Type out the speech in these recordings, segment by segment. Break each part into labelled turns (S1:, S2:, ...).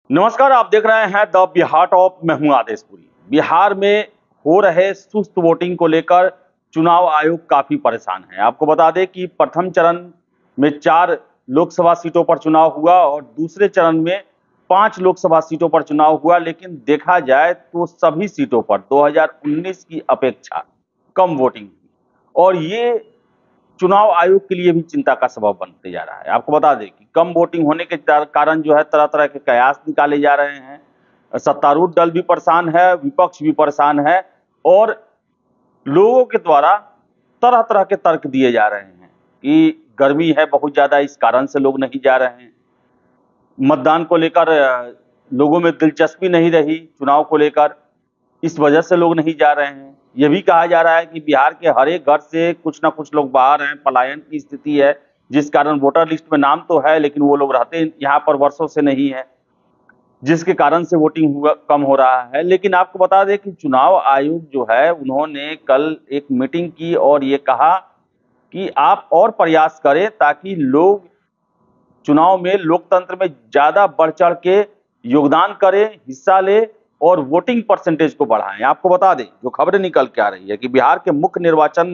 S1: नमस्कार, आप देख रहे हैं द बिहार टॉप। मैं हूं आदेशपुरी। बिहार में हो रहे सुस्त वोटिंग को लेकर चुनाव आयोग काफी परेशान है। आपको बता दें कि प्रथम चरण में 4 लोकसभा सीटों पर चुनाव हुआ और दूसरे चरण में 5 लोकसभा सीटों पर चुनाव हुआ, लेकिन देखा जाए तो सभी सीटों पर 2019 की अपेक्षा कम वोटिंग हुई और ये चुनाव आयोग के लिए भी चिंता का सबब बनते जा रहा है। आपको बता दें कि कम वोटिंग होने के कारण जो है तरह तरह के कयास निकाले जा रहे हैं। सत्तारूढ़ दल भी परेशान है, विपक्ष भी परेशान है और लोगों के द्वारा तरह तरह के तर्क दिए जा रहे हैं कि गर्मी है बहुत ज्यादा, इस कारण से लोग नहीं जा रहे हैं। मतदान को लेकर लोगों में दिलचस्पी नहीं रही चुनाव को लेकर, इस वजह से लोग नहीं जा रहे हैं। यह भी कहा जा रहा है कि बिहार के हर एक घर से कुछ ना कुछ लोग बाहर हैं, पलायन की स्थिति है, जिस कारण वोटर लिस्ट में नाम तो है लेकिन वो लोग रहते यहाँ पर वर्षों से नहीं है, जिसके कारण से वोटिंग कम हो रहा है। लेकिन आपको बता दें कि चुनाव आयोग जो है उन्होंने कल एक मीटिंग की और ये कहा कि आप और प्रयास करें ताकि लोग चुनाव में लोकतंत्र में ज्यादा बढ़ चढ़ के योगदान करें, हिस्सा ले और वोटिंग परसेंटेज को बढ़ाएं। आपको बता दें जो खबरें निकल के आ रही है कि बिहार के मुख्य निर्वाचन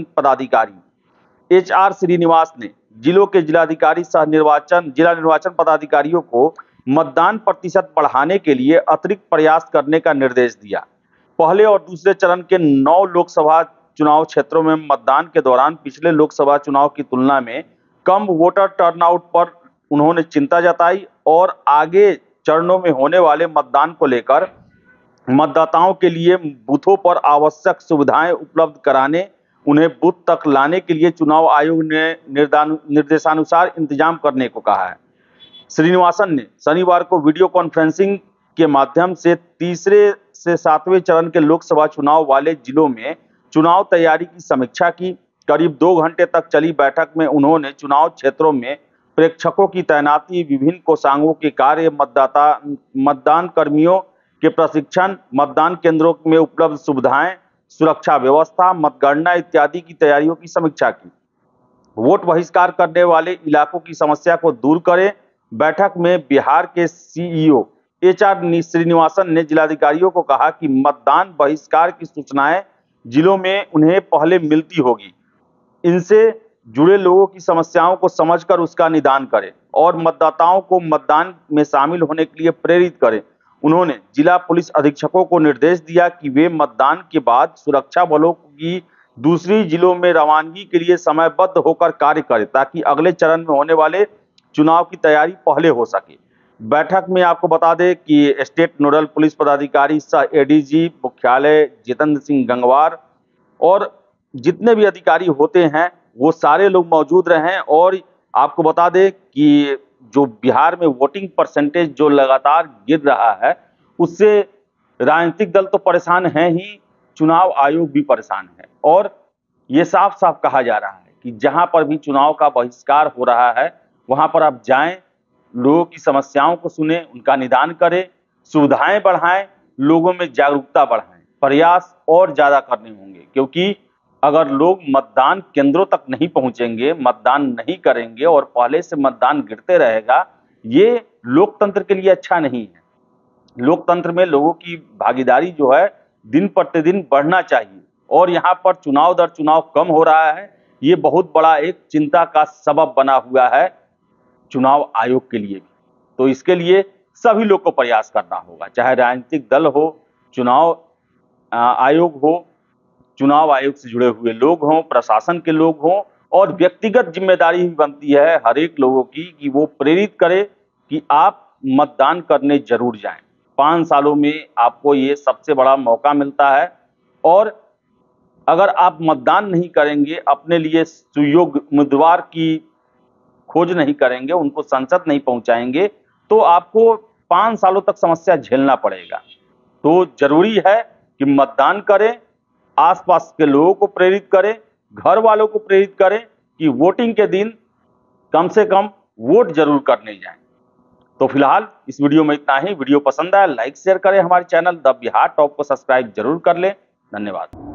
S1: पदाधिकारी HR श्रीनिवास ने जिलों के जिलाधिकारी सह जिला निर्वाचन पदाधिकारियों को मतदान प्रतिशत बढ़ाने के लिए अतिरिक्त प्रयास करने का निर्देश दिया। पहले और दूसरे चरण के 9 लोकसभा चुनाव क्षेत्रों में मतदान के दौरान पिछले लोकसभा चुनाव की तुलना में कम वोटर टर्नआउट पर उन्होंने चिंता जताई और आगे चरणों में होने वाले मतदान को लेकर मतदाताओं के लिए बूथों पर आवश्यक सुविधाएं उपलब्ध कराने, उन्हें बूथ तक लाने के लिए चुनाव आयोग ने निर्देशानुसार इंतजाम करने को कहा है। श्रीनिवासन ने शनिवार को वीडियो कॉन्फ्रेंसिंग के माध्यम से तीसरे से 7वें चरण के लोकसभा चुनाव वाले जिलों में चुनाव तैयारी की समीक्षा की। करीब 2 घंटे तक चली बैठक में उन्होंने चुनाव क्षेत्रों में प्रेक्षकों की तैनाती, विभिन्न कोषांगों के कार्य, मतदान कर्मियों के प्रशिक्षण, मतदान केंद्रों में उपलब्ध सुविधाएं, सुरक्षा व्यवस्था, मतगणना इत्यादि की तैयारियों की समीक्षा की। वोट बहिष्कार करने वाले इलाकों की समस्या को दूर करें। बैठक में बिहार के CEO HR श्रीनिवासन ने जिलाधिकारियों को कहा कि मतदान बहिष्कार की सूचनाएं जिलों में उन्हें पहले मिलती होगी, इनसे जुड़े लोगों की समस्याओं को समझकर उसका निदान करें और मतदाताओं को मतदान में शामिल होने के लिए प्रेरित करें। उन्होंने जिला पुलिस अधीक्षकों को निर्देश दिया कि वे मतदान के बाद सुरक्षा बलों की दूसरी जिलों में रवानगी के लिए समयबद्ध होकर कार्य करें ताकि अगले चरण में होने वाले चुनाव की तैयारी पहले हो सके। बैठक में आपको बता दें कि स्टेट नोडल पुलिस पदाधिकारी सह ADG मुख्यालय जितेंद्र सिंह गंगवार और जितने भी अधिकारी होते हैं वो सारे लोग मौजूद रहे। और आपको बता दें कि जो बिहार में वोटिंग परसेंटेज जो लगातार गिर रहा है उससे राजनीतिक दल तो परेशान हैं ही, चुनाव आयोग भी परेशान है और ये साफ साफ कहा जा रहा है कि जहां पर भी चुनाव का बहिष्कार हो रहा है वहां पर आप जाएं, लोगों की समस्याओं को सुने, उनका निदान करें, सुविधाएं बढ़ाएं, लोगों में जागरूकता बढ़ाएं। प्रयास और ज्यादा करने होंगे क्योंकि अगर लोग मतदान केंद्रों तक नहीं पहुंचेंगे, मतदान नहीं करेंगे और पहले से मतदान गिरते रहेगा, ये लोकतंत्र के लिए अच्छा नहीं है। लोकतंत्र में लोगों की भागीदारी जो है दिन प्रतिदिन बढ़ना चाहिए और यहाँ पर चुनाव दर चुनाव कम हो रहा है। ये बहुत बड़ा एक चिंता का सबब बना हुआ है चुनाव आयोग के लिए भी। तो इसके लिए सभी लोग को प्रयास करना होगा, चाहे राजनीतिक दल हो, चुनाव आयोग हो, चुनाव आयोग से जुड़े हुए लोग हों, प्रशासन के लोग हों और व्यक्तिगत जिम्मेदारी भी बनती है हर एक लोगों की कि वो प्रेरित करे कि आप मतदान करने जरूर जाएं। 5 सालों में आपको ये सबसे बड़ा मौका मिलता है और अगर आप मतदान नहीं करेंगे, अपने लिए सुयोग्य उम्मीदवार की खोज नहीं करेंगे, उनको संसद नहीं पहुंचाएंगे, तो आपको 5 सालों तक समस्या झेलना पड़ेगा। तो जरूरी है कि मतदान करें, आसपास के लोगों को प्रेरित करें, घर वालों को प्रेरित करें कि वोटिंग के दिन कम से कम वोट जरूर करने जाएं। तो फिलहाल इस वीडियो में इतना ही। वीडियो पसंद आया लाइक शेयर करें, हमारे चैनल द बिहार टॉप को सब्सक्राइब जरूर कर लें। धन्यवाद।